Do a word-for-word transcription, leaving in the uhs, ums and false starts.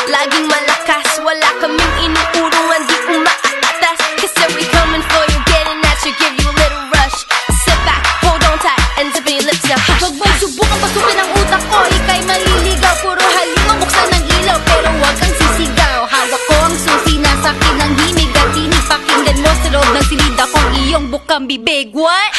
laging malakas, wala kaming inuurungan, di umaatas. Kasi we coming for you, getting at you, give you a little rush. Sit back, hold on tight, and zip in your lips now. Hush, Huwag mo'y subukan pasukin ang utak ko, ika'y maliligaw. Puro halima, buksan ng ilaw, pero huwag kang sisigaw. Hawak ko ang susi, nasa akin ang himig at tinig. Pakinggan mo sa loob ng silid akong iyong bukang bibig. What?